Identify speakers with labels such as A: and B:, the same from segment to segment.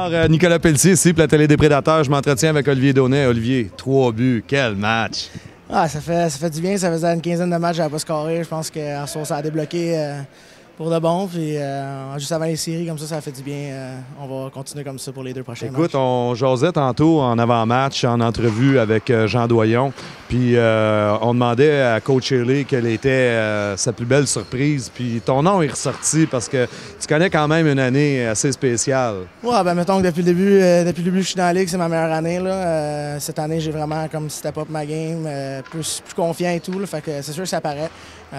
A: Alors, Nicolas Pelletier, ici, pour la télé des Prédateurs, je m'entretiens avec Olivier Daunet. Olivier, 3 buts, quel match!
B: Ah, ça fait du bien, ça faisait une quinzaine de matchs, j'avais pas scoré. Je pense qu'en soir, ça a débloqué pour de bon. Puis juste avant les séries, comme ça fait du bien. On va continuer comme ça pour les 2 prochains matchs.
A: Écoute, on jasait tantôt en avant-match, en entrevue avec Jean Doyon. Puis on demandait à Coach Shirley quelle était sa plus belle surprise. Puis ton nom est ressorti parce que tu connais quand même une année assez spéciale.
B: Ouais, ben mettons que depuis le début que je suis dans la Ligue, c'est ma meilleure année. Là. Cette année, j'ai vraiment comme step up ma game, plus confiant et tout. Là, fait que c'est sûr que ça paraît.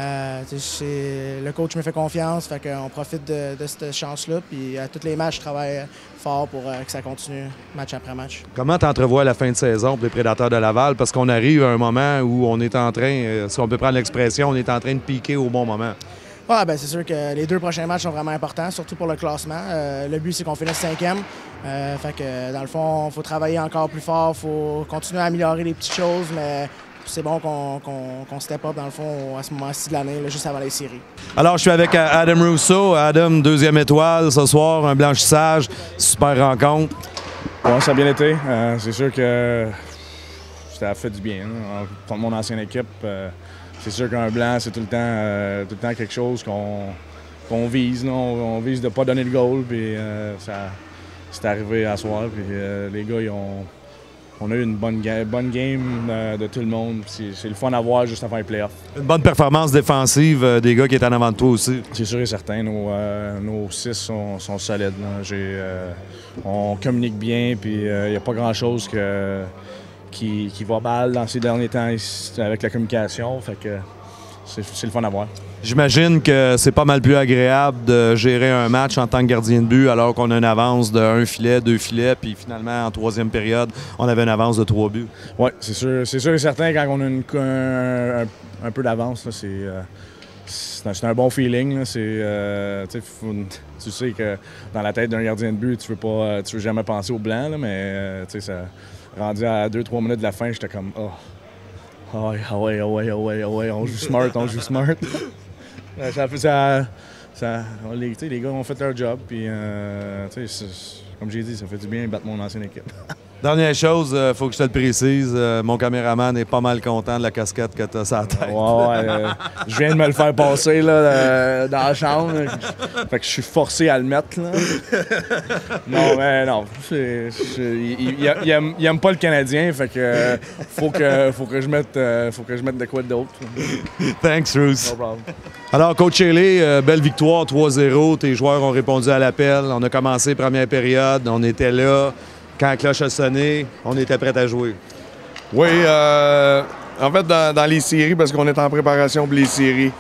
B: Le coach me fait confiance, fait qu'on profite de cette chance-là. Puis à tous les matchs, je travaille fort pour que ça continue match après match.
A: Comment tu entrevois la fin de saison pour les Prédateurs de Laval? Parce qu'on arrive à un moment où on est en train, si on peut prendre l'expression, on est en train de piquer au bon moment.
B: Ouais, ben c'est sûr que les 2 prochains matchs sont vraiment importants, surtout pour le classement. Le but, c'est qu'on finisse 5e. Fait que dans le fond, il faut travailler encore plus fort, il faut continuer à améliorer les petites choses, mais c'est bon qu'on step up dans le fond à ce moment-ci de l'année, juste avant les séries.
A: Alors, je suis avec Adam Russo. Adam, 2e étoile ce soir, un blanchissage, super rencontre.
C: Ouais, ça a bien été. C'est sûr que ça a fait du bien. Hein. Pour mon ancienne équipe, c'est sûr qu'un blanc, c'est tout le temps quelque chose qu'on vise. On vise de ne pas donner le goal. Puis c'est arrivé à soir. Puis les gars, on a eu une bonne game de tout le monde. C'est le fun à voir juste avant les playoffs.
A: Une bonne performance défensive des gars qui étaient en avant de toi aussi.
C: C'est sûr et certain. Nos 6 sont solides. On communique bien, puis il n'y a pas grand-chose qui va mal dans ces derniers temps avec la communication. Fait que c'est le fun à voir.
A: J'imagine que c'est pas mal plus agréable de gérer un match en tant que gardien de but alors qu'on a une avance de 1 filet, 2 filets, puis finalement, en 3e période, on avait une avance de 3 buts. Oui,
C: c'est sûr et certain, quand on a un peu d'avance, c'est un bon feeling. Là. Tu sais que dans la tête d'un gardien de but, tu veux jamais penser au blanc, là, mais ça, rendu à 2-3 minutes de la fin, j'étais comme « Oh, ouais, on joue smart. » Les gars ont fait leur job, puis comme j'ai dit, ça fait du bien de battre mon ancienne équipe.
A: Dernière chose, il faut que je te le précise, mon caméraman est pas mal content de la casquette que tu as sur la tête.
C: Je viens de me le faire passer là, dans la chambre. Fait que je suis forcé à le mettre. Là. Non. Il aime pas le Canadien, fait que faut que je mette de quoi d'autre.
A: Thanks, Bruce.
C: No problem.
A: Alors, Coach Shirley, belle victoire, 3-0. Tes joueurs ont répondu à l'appel. On a commencé première période, on était là. Quand la cloche a sonné, on était prêt à jouer.
D: Oui, en fait, dans les séries, parce qu'on est en préparation pour les séries,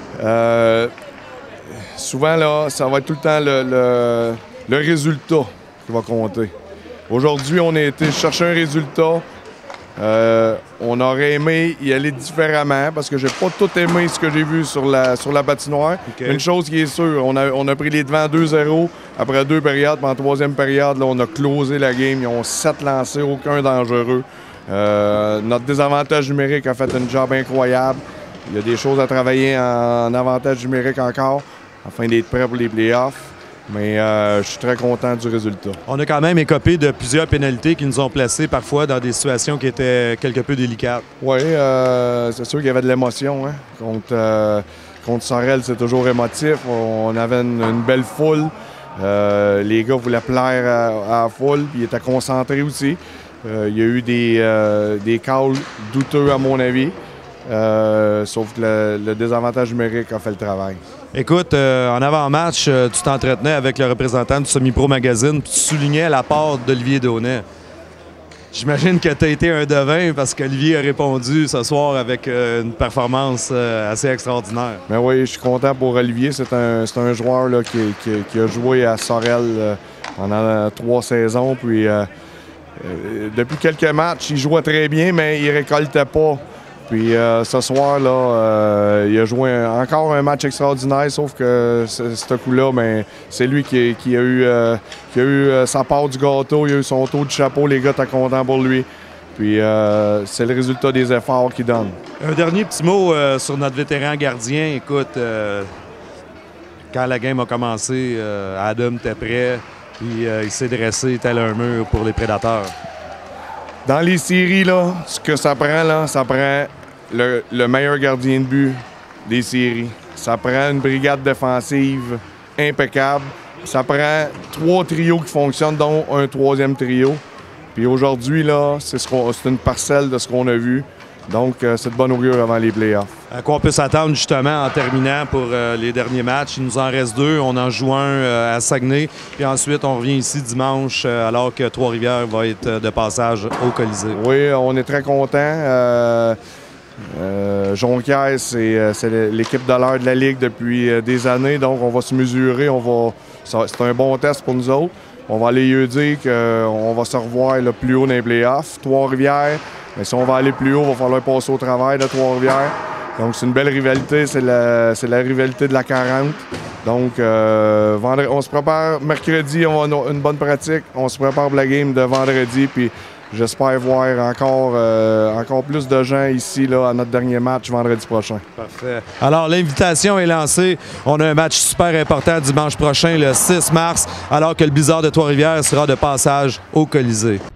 D: souvent, là, ça va être tout le temps le résultat qui va compter. Aujourd'hui, on a été chercher un résultat. On aurait aimé y aller différemment parce que j'ai pas tout aimé ce que j'ai vu sur la patinoire. Okay. Une chose qui est sûre, on a pris les devants 2-0 après 2 périodes. Puis en 3e période, là, on a closé la game. Ils ont 7 lancés, aucun dangereux. Notre désavantage numérique a fait un job incroyable. Il y a des choses à travailler en avantage numérique encore afin d'être prêt pour les playoffs. Mais je suis très content du résultat. On
A: a quand même écopé de plusieurs pénalités qui nous ont placés parfois dans des situations qui étaient quelque peu délicates.
D: Oui, c'est sûr qu'il y avait de l'émotion. Hein? Contre Sorel, c'est toujours émotif. On avait une belle foule. Les gars voulaient plaire à la foule, puis ils étaient concentrés aussi. Il y a eu des calls douteux, à mon avis. Sauf que le désavantage numérique a fait le travail.
A: Écoute, en avant-match, tu t'entretenais avec le représentant du Semi-Pro Magazine puis tu soulignais l'apport d'Olivier Daunet. J'imagine que tu as été un devin parce qu'Olivier a répondu ce soir avec une performance assez extraordinaire.
D: Ben oui, je suis content pour Olivier. C'est un joueur là, qui a joué à Sorel pendant 3 saisons. Puis depuis quelques matchs, il jouait très bien, mais il récoltait pas. Puis ce soir-là, il a joué encore un match extraordinaire, sauf que ce coup-là, ben, c'est lui qui a eu sa part du gâteau, il a eu son tour de chapeau, les gars étaient contents pour lui. Puis c'est le résultat des efforts qu'il donne.
A: Un dernier petit mot sur notre vétéran gardien. Écoute, quand la game a commencé, Adam était prêt. Puis il s'est dressé tel un mur pour les Prédateurs.
D: Dans les séries, là, ce que ça prend, là, ça prend le meilleur gardien de but des séries. Ça prend une brigade défensive impeccable. Ça prend 3 trios qui fonctionnent, dont un 3e trio. Puis aujourd'hui, là, c'est une parcelle de ce qu'on a vu. Donc, c'est de bonne augure avant les playoffs.
A: À quoi on peut s'attendre justement en terminant pour les derniers matchs? Il nous en reste 2. On en joue un à Saguenay. Puis ensuite, on revient ici dimanche alors que Trois-Rivières va être de passage au Colisée.
D: Oui, on est très contents. Jonquière, c'est l'équipe de l'heure de la Ligue depuis des années. Donc, on va se mesurer. C'est un bon test pour nous autres. On va aller lui dire qu'on va se revoir là, plus haut dans les playoffs. Trois-Rivières, mais si on va aller plus haut, il va falloir passer au travail de Trois-Rivières. Donc, c'est une belle rivalité. C'est la rivalité de la 40. Donc, on se prépare. Mercredi, on a une bonne pratique. On se prépare pour la game de vendredi. Puis, j'espère voir encore plus de gens ici là, à notre dernier match vendredi prochain.
A: Parfait. Alors, l'invitation est lancée. On a un match super important dimanche prochain, le 6 mars, alors que le Blizzard de Trois-Rivières sera de passage au Colisée.